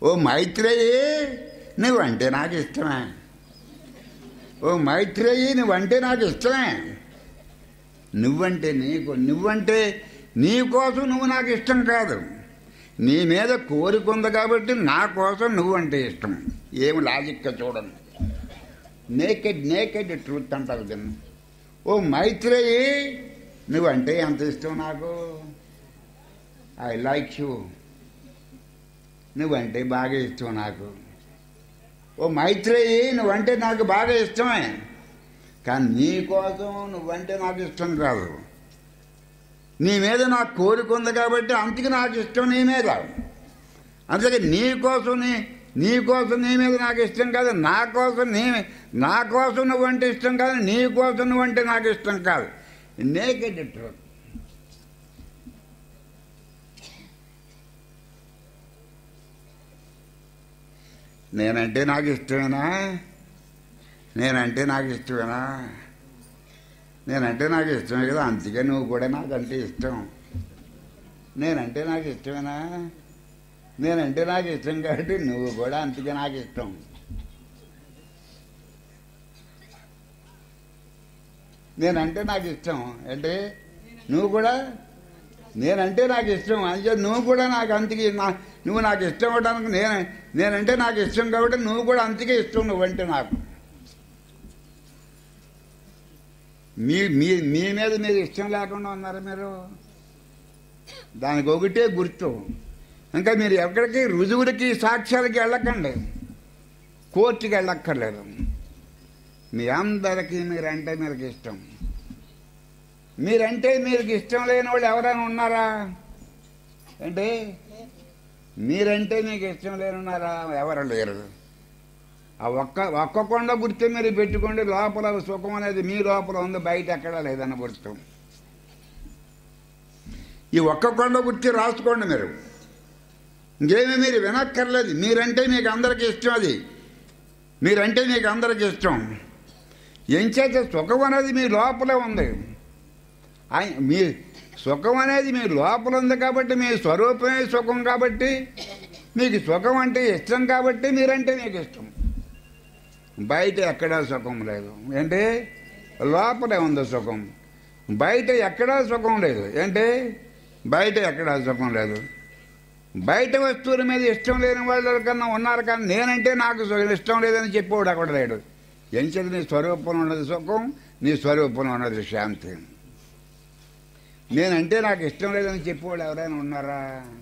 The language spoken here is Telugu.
ఓ మైత్రేయి, నువ్వంటే నాకు ఇష్టమే. ఓ మైత్రేయి, నువ్వంటే నాకు ఇష్టమే. నువ్వంటే నీ కోసం నువ్వు నాకు ఇష్టం కాదు. నీ మీద కోరికుంది కాబట్టి నా కోసం నువ్వంటే ఇష్టం. ఏమి లాజిక్గా చూడండి. నేకెడ్ ట్రూత్ అంటారు దీన్ని. ఓ మైత్రేయి, నువ్వంటే ఎంత ఇష్టం నాకు. I like you. నువ్వంటే బాగా ఇష్టం నాకు. ఓ మైత్రేయి, నువ్వంటే నాకు బాగా ఇష్టమే. కానీ నీ కోసం నువ్వంటే నాకు ఇష్టం కాదు. నీ మీద నాకు కోరిక ఉంది కాబట్టి అందుకే నాకు ఇష్టం నీ మీద. అందుకే నీ కోసం నీ మీద నాకు ఇష్టం కాదు. నా కోసం నువ్వంటే ఇష్టం కాదు. నీ కోసం నువ్వంటే నాకు ఇష్టం కాదు. Naked truth. నేనంటే నాకు ఇష్టమేనా? నేనంటే నాకు ఇష్టమే కదా, అందుకే నువ్వు కూడా నాకంటే ఇష్టం. నేనంటే నాకు ఇష్టమేనా? నేనంటే నాకు ఇష్టం కాబట్టి నువ్వు కూడా అందుకే నాకు ఇష్టం. నేనంటే నాకు ఇష్టం అంటే నువ్వు కూడా, నేనంటే నాకు ఇష్టం అంటే నువ్వు కూడా నాకు అందుకే నువ్వు నాకు ఇష్టం అవ్వడానికి నేనంటే నాకు ఇష్టం కాబట్టి నువ్వు కూడా అందుకే ఇష్టం నువ్వంటే నాకు. మీ మీద మీరు ఇష్టం లేకుండా ఉన్నారు మీరు. దానికి ఒకటే గుర్తు. ఇంకా మీరు ఎక్కడికి రుజువులకి సాక్ష్యాలకి వెళ్ళకండి, కోర్టుకి వెళ్ళక్కర్లేదు. మీ అందరికీ మీరంటే మీకు ఇష్టం. మీరంటే మీకు ఇష్టం లేని వాళ్ళు ఎవరైనా ఉన్నారా? అంటే మీరంటే మీకు ఇష్టం లేని ఉన్నారా? ఎవరు లేరు. ఆ ఒక్క కొండ గుర్తు మీరు పెట్టుకోండి. లోపల సుఖం అనేది మీ లోపల ఉంది, బయట ఎక్కడా లేదన్న గుర్తు. ఈ ఒక్క కొండ గుర్తు రాసుకోండి మీరు. ఇంకేమీ మీరు వినక్కర్లేదు. మీరంటే మీకు అందరికీ ఇష్టం. అది మీరంటే మీకు అందరికీ ఇష్టం. ఎంచేత సుఖం అనేది మీ లోపలే ఉంది. మీ సుఖం అనేది మీ లోపల ఉంది కాబట్టి, మీ స్వరూపమే సుఖం కాబట్టి, మీకు సుఖం అంటే ఇష్టం కాబట్టి మీరంటే మీకు ఇష్టం. బయట ఎక్కడా సుఖం లేదు. ఏంటి? లోపలే ఉంది సుఖం. బయట ఎక్కడా సుఖం లేదు. ఏంటి? బయట ఎక్కడా సుఖం లేదు. బయట వస్తువుల మీద ఇష్టం లేని వాళ్ళ కన్నా ఉన్నారు, కానీ నేనంటే నాకు ఇష్టం లేదని చెప్పేవాడు అక్కడ లేడు. ఎంచేది నీ స్వరూపంలో ఉన్నది సుఖం, నీ స్వరూపంలో ఉన్నది శాంతి. నేనంటే నాకు ఇష్టం లేదని చెప్పేవాళ్ళు ఎవరైనా ఉన్నారా?